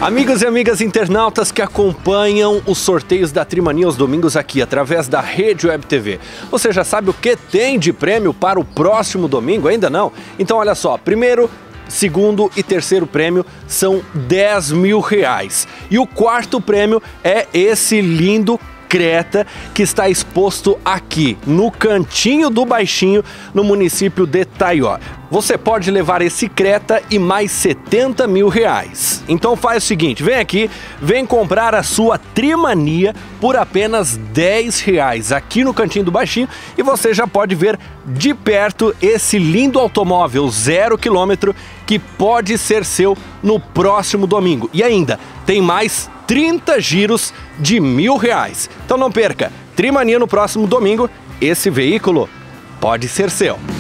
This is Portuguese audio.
Amigos e amigas internautas que acompanham os sorteios da Trimania aos domingos aqui através da Rede Web TV. Você já sabe o que tem de prêmio para o próximo domingo? Ainda não? Então olha só, primeiro, segundo e terceiro prêmio são R$10.000. E o quarto prêmio é esse lindo Creta que está exposto aqui no cantinho do Baixinho, no município de Taió. Você pode levar esse Creta e mais R$70.000. Então faz o seguinte, vem aqui, vem comprar a sua Trimania por apenas R$10 aqui no cantinho do Baixinho e você já pode ver de perto esse lindo automóvel 0 km que pode ser seu no próximo domingo. E ainda, tem mais 30 giros de R$1.000. Então não perca, Trimania no próximo domingo, esse veículo pode ser seu.